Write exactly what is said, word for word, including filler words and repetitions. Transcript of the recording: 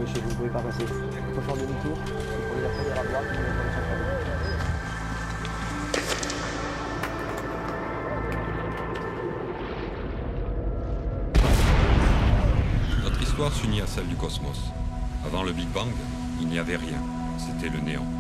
dépêchez, vous ne pouvez pas passer. Il faut faire demi-tour, vous prenez la première à droite, vous prenez la première à droite. Notre histoire s'unit à celle du cosmos. Avant le Big Bang, il n'y avait rien. C'était le néant.